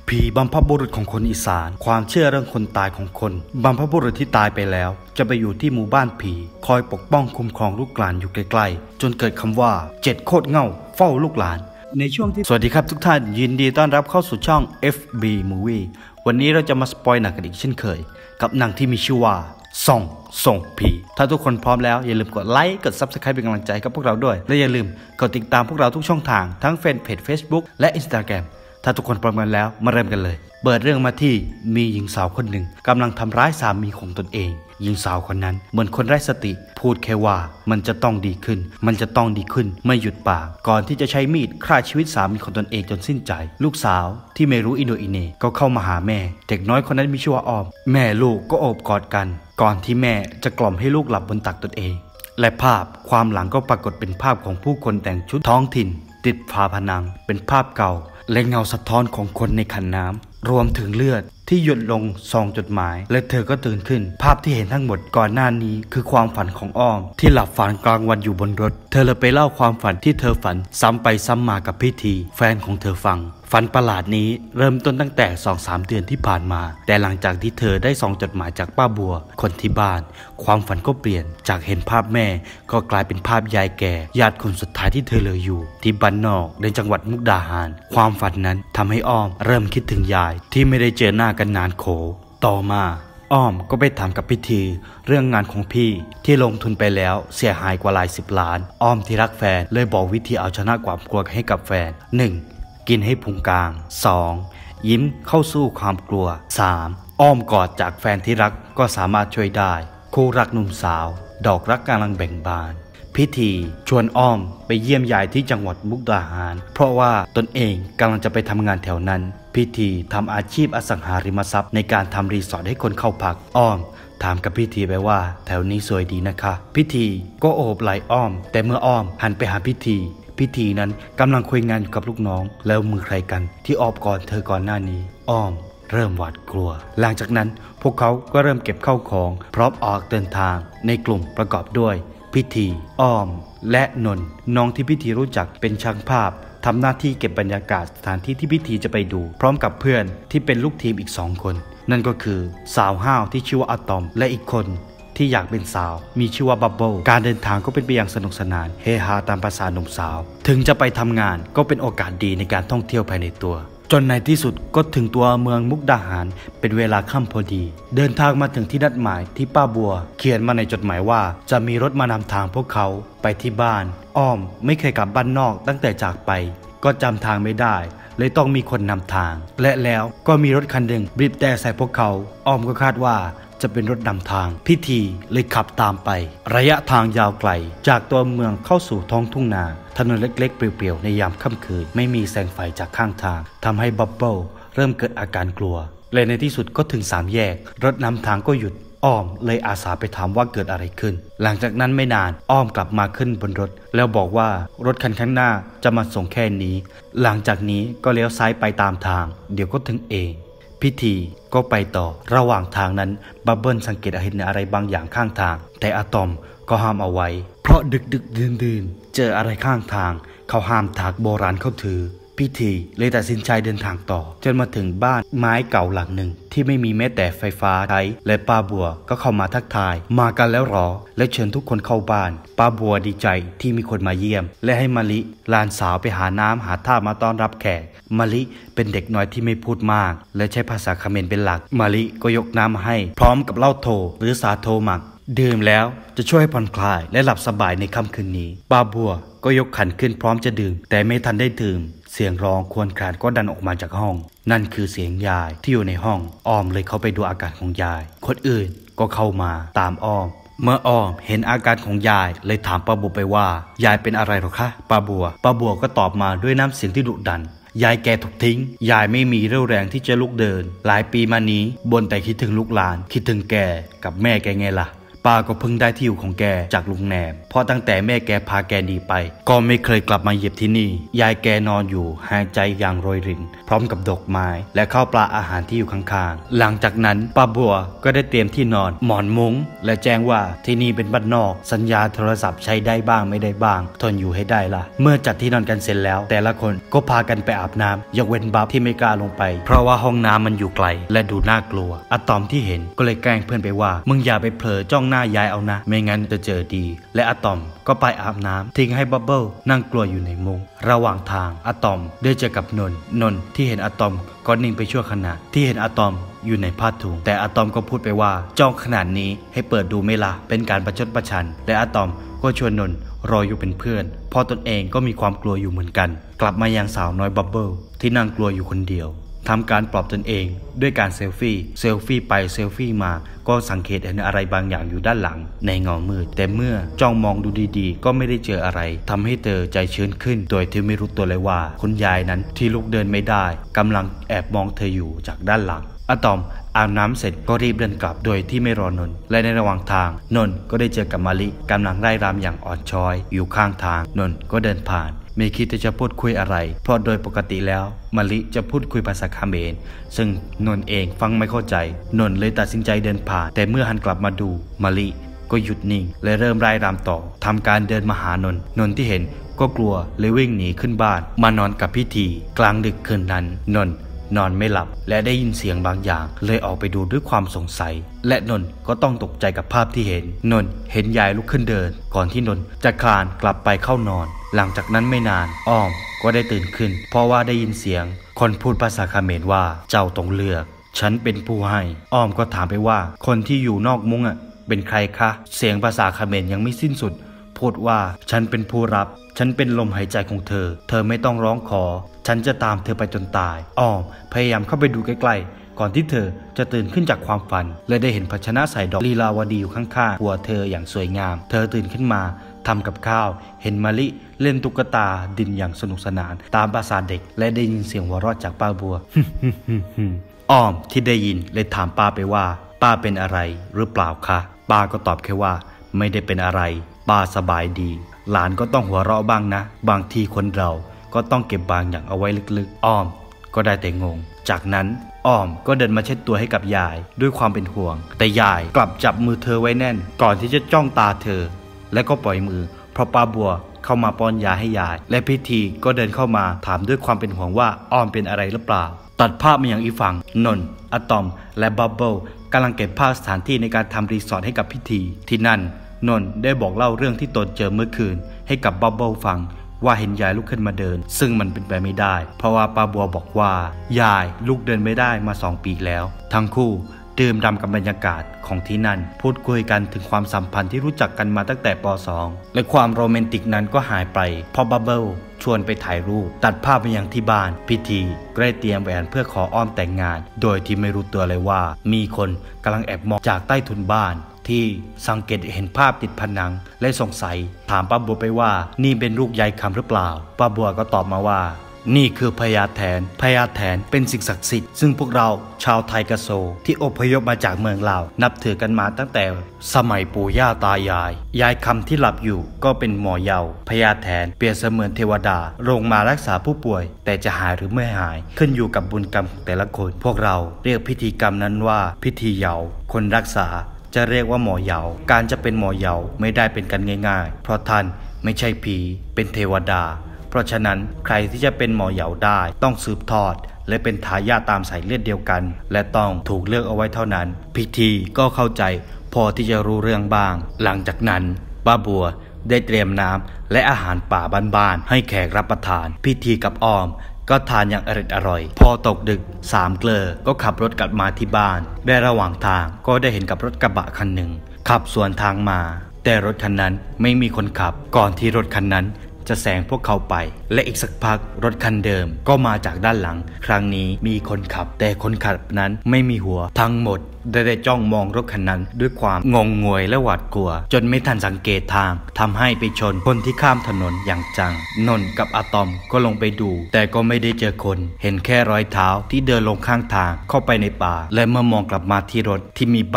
ผีบรรพบุรุษของคนอีสานความเชื่อเรื่องคนตายของคนบรรพบุรุษที่ตายไปแล้วจะไปอยู่ที่หมู่บ้านผีคอยปกป้องคุ้มครองลูกหลานอยู่ใกล้ๆจนเกิดคำว่า7โคตรเง่าเฝ้าลูกหลานในช่วงที่สวัสดีครับทุกท่านยินดีต้อนรับเข้าสู่ช่อง FB Movie วันนี้เราจะมาสปอยหนังกันอีกเช่นเคยกับหนังที่มีชื่อว่าส่งผีถ้าทุกคนพร้อมแล้วอย่าลืมกดไลค์กด Subscribe เป็นกำลังใจกับพวกเราด้วยและอย่าลืมกดติดตามพวกเราทุกช่องทางทั้งแฟนเพจ Facebook และ Instagram ถ้าทุกคนพร้อมกันแล้วมาเริ่มกันเลยเปิดเรื่องมาที่มีหญิงสาวคนหนึ่งกำลังทำร้ายสามีของตนเองหญิงสาวคนนั้นเหมือนคนไร้สติพูดแค่ว่ามันจะต้องดีขึ้นไม่หยุดปากก่อนที่จะใช้มีดฆ่าชีวิตสามีของตนเองจนสิ้นใจลูกสาวที่ไม่รู้อิโหนอิเหน่ก็เข้ามาหาแม่เด็กน้อยคนนั้นมีชื่อว่าอ้อมแม่ลูกก็โอบกอดกันก่อนที่แม่จะกล่อมให้ลูกหลับบนตักตนเองและภาพความหลังก็ปรากฏเป็นภาพของผู้คนแต่งชุดท้องถิ่นติดฝาผนังเป็นภาพเก่าและเงาสะท้อนของคนในขันน้ำรวมถึงเลือดที่หยดลงซองจดหมายและเธอก็ตื่นขึ้นภาพที่เห็นทั้งหมดก่อนหน้านี้คือความฝันของอ้อมที่หลับฝันกลางวันอยู่บนรถเธอเลยไปเล่าความฝันที่เธอฝันซ้ำไปซ้ำมากับพิธีแฟนของเธอฟังฝันประหลาดนี้เริ่มต้นตั้งแต่ 2-3 เดือนที่ผ่านมาแต่หลังจากที่เธอได้ซองจดหมายจากป้าบัวคนที่บ้านความฝันก็เปลี่ยนจากเห็นภาพแม่ก็กลายเป็นภาพยายแก่ญาติคนสุดท้ายที่เธอเหลืออยู่ที่บ้านนอกในจังหวัดมุกดาหารความฝันนั้นทำให้อ้อมเริ่มคิดถึงยายที่ไม่ได้เจอหน้ากันนานโขต่อมาอ้อมก็ไปถามกับพิธีเรื่องงานของพี่ที่ลงทุนไปแล้วเสียหายกว่าหลาย10 ล้านอ้อมที่รักแฟนเลยบอกวิธีเอาชนะความกลัวให้กับแฟน 1. กินให้พุงกลาง 2. ยิ้มเข้าสู้ความกลัว 3. อ้อมกอดจากแฟนที่รักก็สามารถช่วยได้คู่รักหนุ่มสาวดอกรักกำลังแบ่งบานพิธีชวนอ้อมไปเยี่ยมยายที่จังหวัดมุกดาหารเพราะว่าตนเองกำลังจะไปทำงานแถวนั้นพิธีทำอาชีพอสังหาริมทรัพย์ในการทำรีสอร์ทให้คนเข้าพักอ้อมถามกับพิธีไปว่าแถวนี้สวยดีนะคะพิธีก็โอบไหล่อ้อมแต่เมื่ออ้อมหันไปหาพิธีนั้นกำลังคุยงานอยู่กับลูกน้องแล้วมือใครกันที่ออบกอดเธอก่อนหน้านี้อ้อมเริ่มหวาดกลัวหลังจากนั้นพวกเขาก็เริ่มเก็บเข้าของพร้อมออกเดินทางในกลุ่มประกอบด้วยพิธีอ้อมและนนท์น้องที่พิธีรู้จักเป็นช่างภาพทำหน้าที่เก็บบรรยากาศสถานที่ที่พิธีจะไปดูพร้อมกับเพื่อนที่เป็นลูกทีมอีก2 คนนั่นก็คือสาวห้าวที่ชื่อว่าอะตอมและอีกคนที่อยากเป็นสาวมีชื่อว่าบับเบิ้ลการเดินทางก็เป็นไปอย่างสนุกสนานเฮฮาตามภาษาหนุ่มสาวถึงจะไปทำงานก็เป็นโอกาสดีในการท่องเที่ยวภายในตัวจนในที่สุดก็ถึงตัวเมืองมุกดาหารเป็นเวลาค่ำพอดีเดินทางมาถึงที่นัดหมายที่ป้าบัวเขียนมาในจดหมายว่าจะมีรถมานำทางพวกเขาไปที่บ้านอ้อมไม่เคยกลับบ้านนอกตั้งแต่จากไปก็จำทางไม่ได้เลยต้องมีคนนำทางและแล้วก็มีรถคันหนึ่งบีบแต่ใส่พวกเขาอ้อมก็คาดว่าจะเป็นรถนำทางพิธีเลยขับตามไประยะทางยาวไกลจากตัวเมืองเข้าสู่ท้องทุ่งนาถนนเล็กๆเปลี่ยวๆในยามค่ำคืนไม่มีแสงไฟจากข้างทางทำให้บับเบิ้ลเริ่มเกิดอาการกลัวและในที่สุดก็ถึง3 แยกรถนำทางก็หยุดอ้อมเลยอาสาไปถามว่าเกิดอะไรขึ้นหลังจากนั้นไม่นานอ้อมกลับมาขึ้นบนรถแล้วบอกว่ารถคันข้างหน้าจะมาส่งแค่นี้หลังจากนี้ก็เลี้ยวซ้ายไปตามทางเดี๋ยวก็ถึงเองพิธีก็ไปต่อระหว่างทางนั้นบับเบิ้ลสังเกตเห็นอะไรบางอย่างข้างทางแต่อะตอมก็ห้ามเอาไว้เพราะดึกดื่นเจออะไรข้างทางเขาห้ามถากโบราณเขาถือพิธีเลยตัดสินใจเดินทางต่อจนมาถึงบ้านไม้เก่าหลังหนึ่งที่ไม่มีแม้แต่ไฟฟ้าใช้และป้าบัวก็เข้ามาทักทายมากันแล้วหรอและเชิญทุกคนเข้าบ้านป้าบัวดีใจที่มีคนมาเยี่ยมและให้มะลิหลานสาวไปหาน้ำหาท่ามาต้อนรับแขกมะลิเป็นเด็กน้อยที่ไม่พูดมากและใช้ภาษาเขมรเป็นหลักมะลิก็ยกน้ำมาให้พร้อมกับเหล้าโถหรือสาโทหมักดื่มแล้วจะช่วยให้ผ่อนคลายและหลับสบายในค่ำคืนนี้ป้าบัวก็ยกขันขึ้นพร้อมจะดื่มแต่ไม่ทันได้ดื่มเสียงร้องครวญครางก็ดันออกมาจากห้องนั่นคือเสียงยายที่อยู่ในห้องอ้อมเลยเข้าไปดูอาการของยายคนอื่นก็เข้ามาตามอ้อมเมื่ออ้อมเห็นอาการของยายเลยถามป้าบัวไปว่ายายเป็นอะไรหรอคะป้าบัวก็ตอบมาด้วยน้ำเสียงที่ดุดันยายแกถูกทิ้งยายไม่มีเรี่ยวแรงที่จะลุกเดินหลายปีมานี้บ่นแต่คิดถึงลูกหลานคิดถึงแกกับแม่แกไงล่ะป้าก็เพิ่งได้ที่อยู่ของแกจากลุงแหนมพอราะตั้งแต่แม่แกพาแกหนีไปก็ไม่เคยกลับมาเหยียบที่นี่ยายแกนอนอยู่หายใจอย่างโรยรินพร้อมกับดอกไม้และข้าวปลาอาหารที่อยู่ข้างๆหลังจากนั้นป้าบัวก็ได้เตรียมที่นอนหมอนมุ้งและแจ้งว่าที่นี่เป็นบ้านนอกสัญญาณโทรศัพท์ใช้ได้บ้างไม่ได้บ้างทนอยู่ให้ได้ล่ะเมื่อจัดที่นอนกันเสร็จแล้วแต่ละคนก็พากันไปอาบน้ำยกเว้นบับที่ไม่กล้าลงไปเพราะว่าห้องน้ำมันอยู่ไกลและดูน่ากลัวอะตอมที่เห็นก็เลยแกล้งเพื่อนไปว่ามึงอย่าไปเผลอจ้องหน้ายายเอานะไม่งั้นจะเจอดีและอะตอมก็ไปอาบน้ำทิ้งให้บับเบิ้ลนั่งกลัวอยู่ในมุ้งระหว่างทางอะตอมได้เจอกับนนที่เห็นอะตอมก็นิ่งไปชั่วขณะที่เห็นอะตอมอยู่ในผ้าถุงแต่อะตอมก็พูดไปว่าจ้องขนาดนี้ให้เปิดดูไม่ล่ะเป็นการประชดประชันและอะตอมก็ชวนนนรออยู่เป็นเพื่อนพอตนเองก็มีความกลัวอยู่เหมือนกันกลับมายังสาวน้อยบับเบิ้ลที่นั่งกลัวอยู่คนเดียวทำการปลอบตนเองด้วยการเซลฟี่ไปเซลฟี่มาก็สังเกตเห็นอะไรบางอย่างอยู่ด้านหลังในเงามืดแต่เมื่อจ้องมองดูดีๆก็ไม่ได้เจออะไรทำให้เธอใจชื้นขึ้นโดยที่ไม่รู้ตัวเลยว่าคุณยายนั้นที่ลุกเดินไม่ได้กำลังแอบมองเธออยู่จากด้านหลังอะตอมอาบน้ำเสร็จก็รีบเดินกลับโดยที่ไม่รอนนและในระหว่างทางนนก็ได้เจอกับมาลิกำลังไล่รำอย่างอ่อนช้อยอยู่ข้างทางนนก็เดินผ่านไม่คิดจะพูดคุยอะไรเพราะโดยปกติแล้วมาลิจะพูดคุยภาษาเขมรซึ่งนนเองฟังไม่เข้าใจนนเลยตัดสินใจเดินผ่านแต่เมื่อหันกลับมาดูมาลิก็หยุดนิ่งและเริ่มไล่รำต่อทำการเดินมาหานนที่เห็นก็กลัวเลยวิ่งหนีขึ้นบ้านมานอนกับพิธีกลางดึกคืนนั้นนอนไม่หลับและได้ยินเสียงบางอย่างเลยออกไปดูด้วยความสงสัยและนนก็ต้องตกใจกับภาพที่เห็นเห็นยายลุกขึ้นเดินก่อนที่นนจะคลานกลับไปเข้านอนหลังจากนั้นไม่นานอ้อมก็ได้ตื่นขึ้นเพราะว่าได้ยินเสียงคนพูดภาษาเขมรว่าเจ้าต้องเลือกฉันเป็นผู้ให้อ้อมก็ถามไปว่าคนที่อยู่นอกมุ้งเป็นใครคะเสียงภาษาเขมรยังไม่สิ้นสุดพูดว่าฉันเป็นผู้รับฉันเป็นลมหายใจของเธอไม่ต้องร้องขอฉันจะตามเธอไปจนตายอ้อมพยายามเข้าไปดูใกล้ๆก่อนที่เธอจะตื่นขึ้นจากความฝันและได้เห็นภาชนะใส่ดอกลีลาวดีอยู่ข้างๆหัวเธออย่างสวยงามเธอตื่นขึ้นมาทำกับข้าวเห็นมาลิเล่นตุ๊กตาดินอย่างสนุกสนานตามภาษาเด็กและได้ยินเสียงหัวเราะจากป้าบัว อ้อมที่ได้ยินเลยถามป้าไปว่าป้าเป็นอะไรหรือเปล่าคะป้าก็ตอบแค่ว่าไม่ได้เป็นอะไรป้าสบายดีหลานก็ต้องหัวเราะบ้างนะบางทีคนเราก็ต้องเก็บบางอย่างเอาไว้ลึกๆอ้อมก็ได้แต่งงจากนั้นอ้อมก็เดินมาเช็ดตัวให้กับยายด้วยความเป็นห่วงแต่ยายกลับจับมือเธอไว้แน่นก่อนที่จะจ้องตาเธอและก็ปล่อยมือเพราะป้าบัวเข้ามาป้อนยาให้ยายและพิธีก็เดินเข้ามาถามด้วยความเป็นห่วงว่าอ้อมเป็นอะไรหรือเปล่าตัดภาพมาอย่างอีฝั่งนนอะตอมและบับเบิ้ลกำลังเก็บภาพสถานที่ในการทำรีสอร์ทให้กับพิธีที่นั่นนนได้บอกเล่าเรื่องที่ตนเจอเมื่อคืนให้กับบับเบิ้ลฟังว่าเห็นยายลุกขึ้นมาเดินซึ่งมันเป็นไปไม่ได้เพราะว่าป้าบัวบอกว่ายายลุกเดินไม่ได้มา2 ปีแล้วทั้งคู่ดื่มด่ำกับบรรยากาศของที่นั่นพูดคุยกันถึงความสัมพันธ์ที่รู้จักกันมาตั้งแต่ป.2 และความโรแมนติกนั้นก็หายไปพอบับเบิ้ลชวนไปถ่ายรูปตัดภาพไปยังที่บ้านพิธีก็ได้เตรียมแหวนเพื่อขออ้อมแต่งงานโดยที่ไม่รู้ตัวเลยว่ามีคนกำลังแอบมองจากใต้ถุนบ้านที่สังเกตเห็นภาพติดผนังและสงสัยถามป้าบัวไปว่านี่เป็นลูกยายคำหรือเปล่าป้าบัวก็ตอบมาว่านี่คือพญาแถนเป็นสิ่งศักดิ์สิทธิ์ซึ่งพวกเราชาวไทกะโซที่อพยพมาจากเมืองลาวนับถือกันมาตั้งแต่สมัยปู่ย่าตายายคำที่หลับอยู่ก็เป็นหมอเยาพญาแถนเปรียบเสมือนเทวดาลงมารักษาผู้ป่วยแต่จะหายหรือไม่หายขึ้นอยู่กับบุญกรรมของแต่ละคนพวกเราเรียกพิธีกรรมนั้นว่าพิธีเยาคนรักษาจะเรียกว่าหมอเหยาการจะเป็นหมอเหยาไม่ได้เป็นกันง่ายๆเพราะท่านไม่ใช่ผีเป็นเทวดาเพราะฉะนั้นใครที่จะเป็นหมอเหยาได้ต้องสืบทอดและเป็นทายาทตามสายเลือดเดียวกันและต้องถูกเลือกเอาไว้เท่านั้นพิธีก็เข้าใจพอที่จะรู้เรื่องบ้างหลังจากนั้นป้าบัวได้เตรียมน้ำและอาหารป่าบ้านๆให้แขกรับประทานพิธีกับอ้อมก็ทานอย่างอร่อยพอตกดึก3 เกลอก็ขับรถกลับมาที่บ้านในระหว่างทางก็ได้เห็นกับรถกระบะคันหนึ่งขับสวนทางมาแต่รถคันนั้นไม่มีคนขับก่อนที่รถคันนั้นจะแซงพวกเขาไปและอีกสักพักรถคันเดิมก็มาจากด้านหลังครั้งนี้มีคนขับแต่คนขับนั้นไม่มีหัวทั้งหมดได้จ้องมองรถคันนั้นด้วยความงงงวยและหวาดกลัวจนไม่ทันสังเกตทางทำให้ไปชนคนที่ข้ามถนนอย่างจังนนกับอะตอมก็ลงไปดูแต่ก็ไม่ได้เจอคนเห็นแค่รอยเท้าที่เดินลงข้างทางเข้าไปในป่าและเมื่อมองกลับมาที่รถที่มีบับ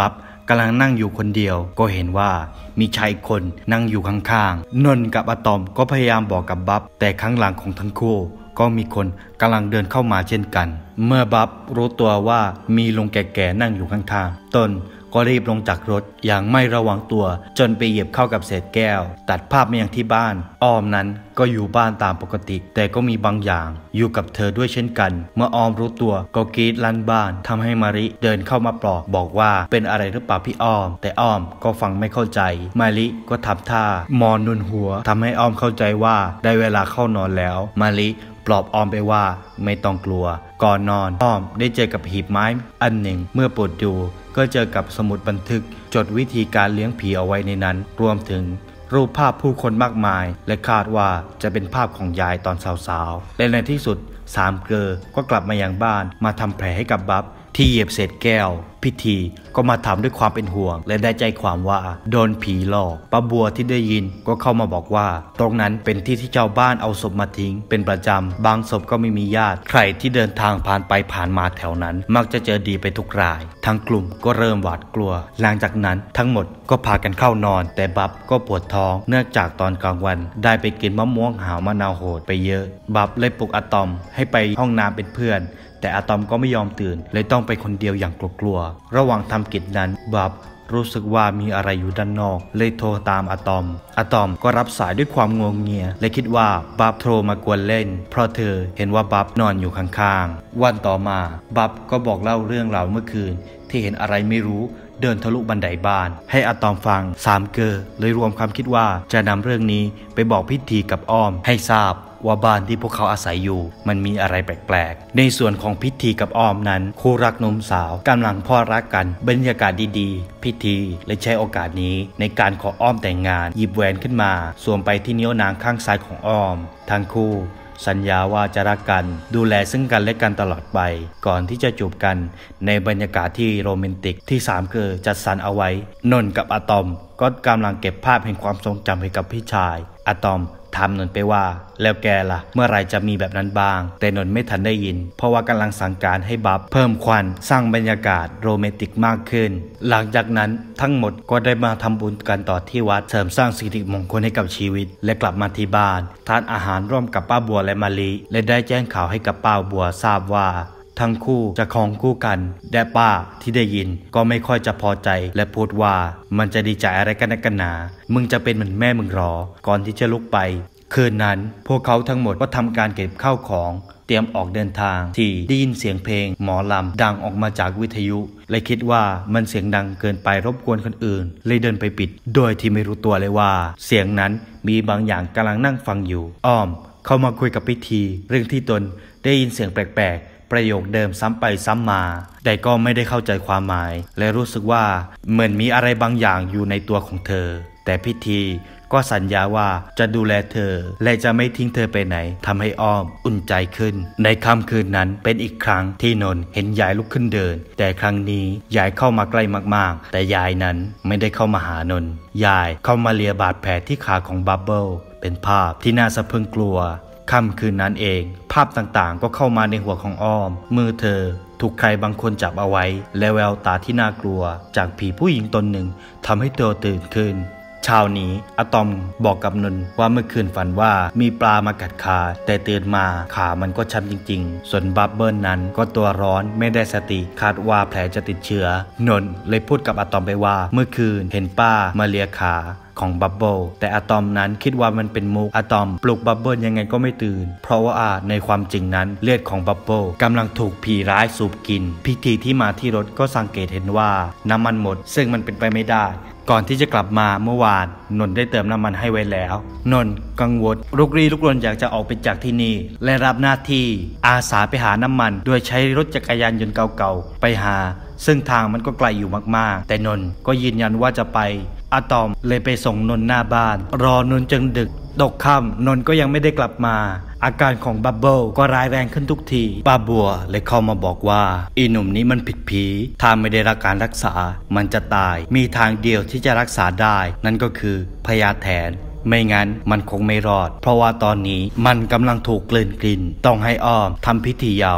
กำลังนั่งอยู่คนเดียวก็เห็นว่ามีชายคนนั่งอยู่ข้างๆนนท์กับอะตอมก็พยายามบอกกับบับแต่ข้างหลังของทั้งคู่ก็มีคนกำลังเดินเข้ามาเช่นกันเมื่อบับรู้ตัวว่ามีลุงแก่ๆนั่งอยู่ข้างๆตนก็รีบลงจากรถอย่างไม่ระวังตัวจนไปเหยียบเข้ากับเศษแก้วตัดภาพมายังที่บ้านออมนั้นก็อยู่บ้านตามปกติแต่ก็มีบางอย่างอยู่กับเธอด้วยเช่นกันเมื่อออมรู้ตัวก็กรีดลั่นบ้านทำให้มาริเดินเข้ามาปลอบบอกว่าเป็นอะไรหรือเปล่าพี่ออมแต่ออมก็ฟังไม่เข้าใจมาริก็ทำท่ามอนนุนหัวทำให้ออมเข้าใจว่าได้เวลาเข้านอนแล้วมาริปลอบออมไปว่าไม่ต้องกลัวก่อนนอนออมได้เจอกับหีบไม้อันหนึ่งเมื่อเปิดดูก็เจอกับสมุดบันทึกจดวิธีการเลี้ยงผีเอาไว้ในนั้นรวมถึงรูปภาพผู้คนมากมายและคาดว่าจะเป็นภาพของยายตอนสาวๆและในที่สุดสามเกลอก็กลับมายังบ้านมาทำแผลให้กับบับที่เหยียบเศษแก้วพิธีก็มาถามด้วยความเป็นห่วงและได้ใจความว่าโดนผีหลอกป้าบัวที่ได้ยินก็เข้ามาบอกว่าตรงนั้นเป็นที่ที่เจ้าบ้านเอาศพมาทิ้งเป็นประจำบางศพก็ไม่มีญาติใครที่เดินทางผ่านไปผ่านมาแถวนั้นมักจะเจอดีไปทุกรายทั้งกลุ่มก็เริ่มหวาดกลัวหลังจากนั้นทั้งหมดก็พากันเข้านอนแต่บับก็ปวดท้องเนื่องจากตอนกลางวันได้ไปกินมะม่วงหาวมะนาวโหดไปเยอะบับเลยปลุกอะตอมให้ไปห้องน้ำเป็นเพื่อนแต่อะตอมก็ไม่ยอมตื่นเลยต้องไปคนเดียวอย่างกลัวๆระหว่างทำกิจนั้นบับรู้สึกว่ามีอะไรอยู่ด้านนอกเลยโทรตามอะตอมก็รับสายด้วยความงวงเงียและคิดว่าบับโทรมากวนเล่นเพราะเธอเห็นว่าบับนอนอยู่ข้างๆวันต่อมาบับก็บอกเล่าเรื่องราวเมื่อคืนที่เห็นอะไรไม่รู้เดินทะลุบันไดบ้านให้อะตอมฟังสามเกลอเลยรวมความคิดว่าจะนำเรื่องนี้ไปบอกพิธีกับอ้อมให้ทราบว่าบ้านที่พวกเขาอาศัยอยู่มันมีอะไรแปลกๆในส่วนของพิธีกับอ้อมนั้นคู่รักหนุ่มสาวกำลังพอรักกันบรรยากาศดีๆพิธีเลยใช้โอกาสนี้ในการขออ้อมแต่งงานหยิบแหวนขึ้นมาสวมไปที่นิ้วนางข้างซ้ายของอ้อมทั้งคู่สัญญาว่าจะรักกันดูแลซึ่งกันและกันตลอดไปก่อนที่จะจูบกันในบรรยากาศที่โรแมนติกที่สามเกลอจัดสรรเอาไว้นนท์กับอะตอมก็กำลังเก็บภาพแห่งความทรงจำให้กับพี่ชายอะตอมถามนนท์ไปว่าแล้วแกล่ะเมื่อไรจะมีแบบนั้นบ้างแต่นนท์ไม่ทันได้ยินเพราะว่ากำลังสั่งการให้บับเพิ่มควันสร้างบรรยากาศโรแมนติกมากขึ้นหลังจากนั้นทั้งหมดก็ได้มาทำบุญกันต่อที่วัดเสริมสร้างสิริมงคลให้กับชีวิตและกลับมาที่บ้านทานอาหารร่วมกับป้าบัวและมาลีและได้แจ้งข่าวให้กับป้าบัวทราบว่าทั้งคู่จะครองคู่กันแต่ป้าที่ได้ยินก็ไม่ค่อยจะพอใจและพูดว่ามันจะดีใจอะไรกันนักกันหนามึงจะเป็นเหมือนแม่มึงหรอก่อนที่จะลุกไปคืนนั้นพวกเขาทั้งหมดก็ทำการเก็บข้าวของเตรียมออกเดินทางที่ได้ยินเสียงเพลงหมอลำดังออกมาจากวิทยุและคิดว่ามันเสียงดังเกินไปรบกวนคนอื่นเลยเดินไปปิดโดยที่ไม่รู้ตัวเลยว่าเสียงนั้นมีบางอย่างกำลังนั่งฟังอยู่อ้อมเข้ามาคุยกับพิธีเรื่องที่ตนได้ยินเสียงแปลกๆประโยคเดิมซ้ำไปซ้ำมาแต่ก็ไม่ได้เข้าใจความหมายและรู้สึกว่าเหมือนมีอะไรบางอย่างอยู่ในตัวของเธอแต่พิธีก็สัญญาว่าจะดูแลเธอและจะไม่ทิ้งเธอไปไหนทำให้อ้อมอุ่นใจขึ้นในค่ำคืนนั้นเป็นอีกครั้งที่นนท์เห็นยายลุกขึ้นเดินแต่ครั้งนี้ยายเข้ามาใกล้มากๆแต่ยายนั้นไม่ได้เข้ามาหานนท์ยายเข้ามาเลียบาดแผลที่ขาของบับเบิ้ลเป็นภาพที่น่าสะพรึงกลัวค่ำคืนนั้นเองภาพต่างๆก็เข้ามาในหัวของอ้อมมือเธอถูกใครบางคนจับเอาไว้และแววตาที่น่ากลัวจากผีผู้หญิงตนหนึ่งทำให้เธอตื่นขึ้นเช้านี้อะตอมบอกกับนนท์ว่าเมื่อคืนฝันว่ามีปลามากัดขาแต่ตื่นมาขามันก็ช้ำจริงๆส่วนบับเบิ้ลนั้นก็ตัวร้อนไม่ได้สติคาดว่าแผลจะติดเชื้อนนท์เลยพูดกับอะตอมไปว่าเมื่อคืนเห็นป้ามาเลียขาของบับเบิ้ลแต่อะตอมนั้นคิดว่ามันเป็นมุกอะตอมปลุกบับเบิ้ลยังไงก็ไม่ตื่นเพราะว่าในความจริงนั้นเลือดของบับเบิ้ลกำลังถูกผีร้ายสูบกินพิธีที่มาที่รถก็สังเกตเห็นว่าน้ำมันหมดซึ่งมันเป็นไปไม่ได้ก่อนที่จะกลับมาเมื่อวานนนท์ได้เติมน้ำมันให้ไว้แล้วนนท์กังวลลุกรนอยากจะออกไปจากที่นี่และรับหน้าที่อาสาไปหาน้ำมันโดยใช้รถจักรยานยนต์เก่าๆไปหาซึ่งทางมันก็ไกลอยู่มากๆแต่นนท์ก็ยืนยันว่าจะไปอะตอมเลยไปส่งนนท์หน้าบ้านรอนนท์จนดึกตกค่ำนนท์ก็ยังไม่ได้กลับมาอาการของบับเบิ้ลก็ร้ายแรงขึ้นทุกทีป้าบัวเลยเข้ามาบอกว่าอีหนุ่มนี้มันผิดผีถ้าไม่ได้รับการรักษามันจะตายมีทางเดียวที่จะรักษาได้นั่นก็คือพญาแถนไม่งั้นมันคงไม่รอดเพราะว่าตอนนี้มันกำลังถูกกลืนกินต้องให้อ้อมทำพิธีเหยา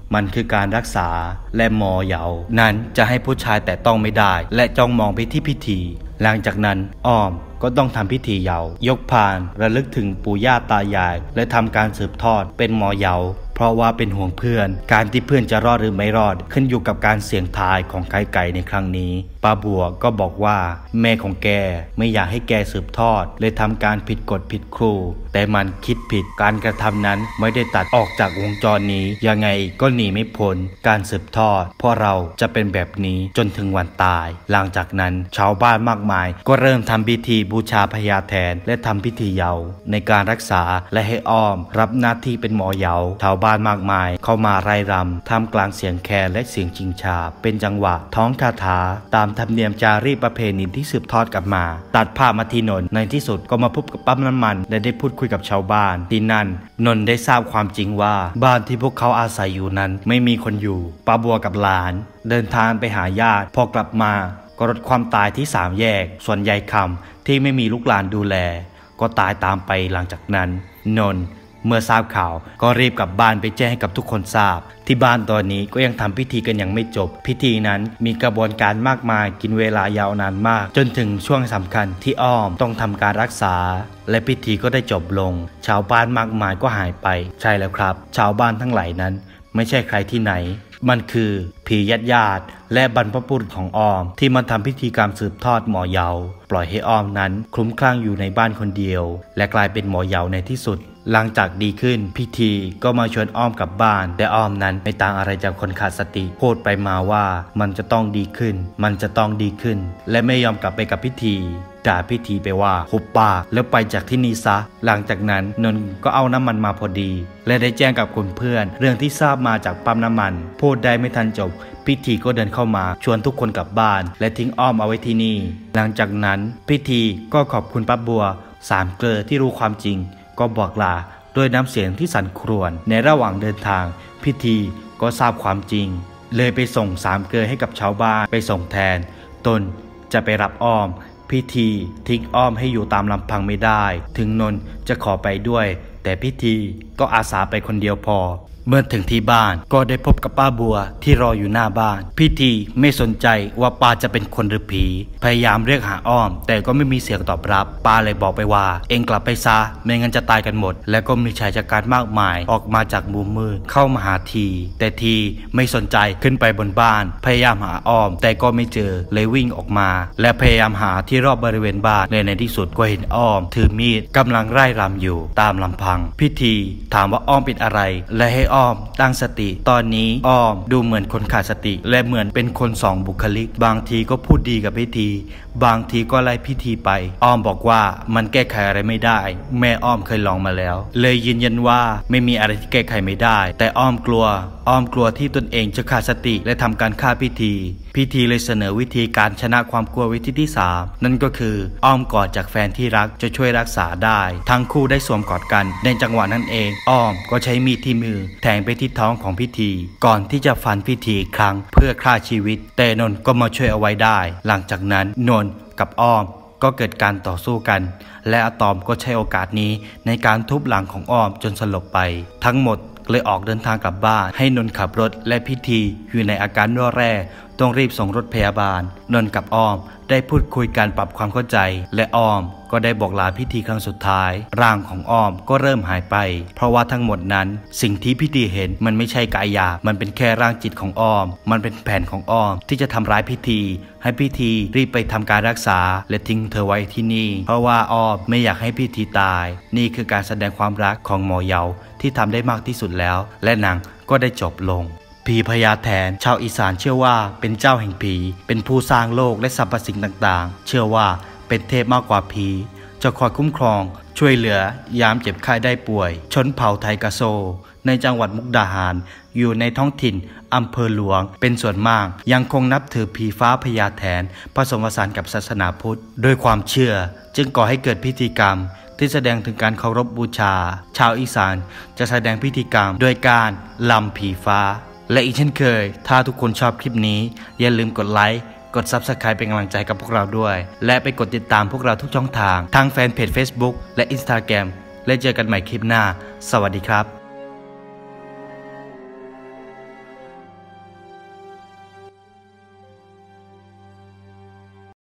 มันคือการรักษาและหมอเหยานั้นจะให้ผู้ชายแต่ต้องไม่ได้และจ้องมองไปที่พิธีหลังจากนั้นอ้อมก็ต้องทำพิธีเหยายกพานระลึกถึงปู่ย่าตายายและทำการสืบทอดเป็นหมอเหยาเพราะว่าเป็นห่วงเพื่อนการที่เพื่อนจะรอดหรือไม่รอดขึ้นอยู่กับการเสี่ยงทายของไก่ในครั้งนี้ป้าบัวก็บอกว่าแม่ของแกไม่อยากให้แกสืบทอดเลยทำการผิดกฎผิดครูแต่มันคิดผิดการกระทำนั้นไม่ได้ตัดออกจากวงจรนี้ยังไงก็หนีไม่พ้นการสืบทอดเพราะเราจะเป็นแบบนี้จนถึงวันตายหลังจากนั้นชาวบ้านมากมายก็เริ่มทำพิธีบูชาพญาแถนและทำพิธีเหยาในการรักษาและให้อ้อมรับหน้าที่เป็นหมอเหยาชาวบ้านมากมายเข้ามาไร่รำท่ามกลางเสียงแคนและเสียงชิงชาเป็นจังหวะท้องคาถาตามธรรมเนียมจารีตประเพณีที่สืบทอดกันมาตัดภาพมาที่นนท์ในที่สุดก็มาพบกับปั๊มน้ำมันและได้พูดคุยกับชาวบ้านที่นั่นนนท์ได้ทราบความจริงว่าบ้านที่พวกเขาอาศัยอยู่นั้นไม่มีคนอยู่ป้าบัวกับหลานเดินทางไปหาญาติพอกลับมาก็รถความตายที่3 แยกส่วนยายคำที่ไม่มีลูกหลานดูแลก็ตายตามไปหลังจากนั้นนนท์เมื่อทราบข่าวก็รีบกลับบ้านไปแจ้งให้กับทุกคนทราบที่บ้านตอนนี้ก็ยังทำพิธีกันยังไม่จบพิธีนั้นมีกระบวนการมากมายกินเวลายาวนานมากจนถึงช่วงสำคัญที่อ้อมต้องทำการรักษาและพิธีก็ได้จบลงชาวบ้านมากมายก็หายไปใช่แล้วครับชาวบ้านทั้งหลายนั้นไม่ใช่ใครที่ไหนมันคือผีญาติและบรรพบุรุษของอ้อมที่มาทำพิธีกรรมสืบทอดหมอเหยาปล่อยให้อ้อมนั้นคลุ้มคลั่งอยู่ในบ้านคนเดียวและกลายเป็นหมอเหยาในที่สุดหลังจากดีขึ้นพิธีก็มาชวนอ้อมกลับบ้านแต่อ้อมนั้นไม่ต่างอะไรจากคนขาดสติพูดไปมาว่ามันจะต้องดีขึ้นมันจะต้องดีขึ้นและไม่ยอมกลับไปกับพิธีด่าพิธีไปว่าหุบปากแล้วไปจากที่นี่ซะหลังจากนั้นนนท์ก็เอาน้ำมันมาพอดีและได้แจ้งกับกลุ่มเพื่อนเรื่องที่ทราบมาจากปั๊มน้ำมันพูดได้ไม่ทันจบพิธีก็เดินเข้ามาชวนทุกคนกลับบ้านและทิ้งอ้อมเอาไว้ที่นี่หลังจากนั้นพิธีก็ขอบคุณป้าบัว3 เกลอที่รู้ความจริงก็บอกลาด้วยน้ำเสียงที่สั่นครวญในระหว่างเดินทางพิธีก็ทราบความจริงเลยไปส่ง3 เกลอให้กับชาวบ้านไปส่งแทนตนจะไปรับอ้อมพิธีทิ้งอ้อมให้อยู่ตามลำพังไม่ได้ถึงนนท์จะขอไปด้วยแต่พิธีก็อาสาไปคนเดียวพอเมื่อถึงที่บ้านก็ได้พบกับป้าบัวที่รออยู่หน้าบ้านพิธีไม่สนใจว่าป้าจะเป็นคนหรือผีพยายามเรียกหาอ้อมแต่ก็ไม่มีเสียงตอบรับป้าเลยบอกไปว่าเอ็งกลับไปซะไม่งั้นจะตายกันหมดและก็มีชายชะกันมากมายออกมาจากมุมมืดเข้ามาหาทีแต่ทีไม่สนใจขึ้นไปบนบ้านพยายามหาอ้อมแต่ก็ไม่เจอเลยวิ่งออกมาและพยายามหาที่รอบบริเวณบ้านในที่สุดก็เห็นอ้อมถือมีดกำลังไล่รำอยู่ตามลำพังพิธีถามว่าอ้อมเป็นอะไรและให้อ้อมตั้งสติตอนนี้อ้อมดูเหมือนคนขาดสติและเหมือนเป็นคน2 บุคลิกบางทีก็พูดดีกับพิธีบางทีก็ไล่พิธีไปอ้อมบอกว่ามันแก้ไขอะไรไม่ได้แม่อ้อมเคยลองมาแล้วเลยยืนยันว่าไม่มีอะไรที่แก้ไขไม่ได้แต่อ้อมกลัวที่ตนเองจะขาดสติและทำการฆ่าพิธีเลยเสนอวิธีการชนะความกลัววิธีที่3นั่นก็คืออ้อมกอดจากแฟนที่รักจะช่วยรักษาได้ทั้งคู่ได้สวมกอดกันในจังหวะนั้นเองอ้อมก็ใช้มีดที่มือแทงไปที่ท้องของพิธีก่อนที่จะฟันพิธีอีกครั้งเพื่อฆ่าชีวิตแต่นนท์ก็มาช่วยเอาไว้ได้หลังจากนั้นนนท์กับอ้อมก็เกิดการต่อสู้กันและอะตอมก็ใช้โอกาสนี้ในการทุบหลังของอ้อมจนสลบไปทั้งหมดเลยออกเดินทางกลับบ้านให้นนท์ขับรถและพิธีอยู่ในอาการรั่วแร่ต้องรีบส่งรถพยาบาลนนท์กับอ้อมได้พูดคุยกันปรับความเข้าใจและอ้อมก็ได้บอกลาพิธีครั้งสุดท้ายร่างของอ้อมก็เริ่มหายไปเพราะว่าทั้งหมดนั้นสิ่งที่พิธีเห็นมันไม่ใช่กายหยาบมันเป็นแค่ร่างจิตของอ้อมมันเป็นแผนของอ้อมที่จะทำร้ายพิธีให้พิธีรีบไปทำการรักษาและทิ้งเธอไว้ที่นี่เพราะว่าอ้อมไม่อยากให้พิธีตายนี่คือการแสดงความรักของหมอเหยาที่ทำได้มากที่สุดแล้วและหนังก็ได้จบลงผีพญาแถนชาวอีสานเชื่อว่าเป็นเจ้าแห่งผีเป็นผู้สร้างโลกและสรรพสิ่งต่างๆเชื่อว่าเป็นเทพมากกว่าผีจะคอยคุ้มครองช่วยเหลือยามเจ็บไข้ได้ป่วยชนเผ่าไทกะโซในจังหวัดมุกดาหารอยู่ในท้องถิ่นอำเภอหลวงเป็นส่วนมากยังคงนับถือผีฟ้าพญาแถนผสมผสานกับศาสนาพุทธด้วยความเชื่อจึงก่อให้เกิดพิธีกรรมที่แสดงถึงการเคารพบูชาชาวอีสานจะแสดงพิธีกรรมโดยการลำผีฟ้าและอีกเช่นเคยถ้าทุกคนชอบคลิปนี้อย่าลืมกดไลค์กด Subscribe เป็นกำลังใจกับพวกเราด้วยและไปกดติดตามพวกเราทุกช่องทางทั้งแฟนเพจ Facebook และ Instagram และเจอกันใหม่คลิปหน้าสวัสดีครับ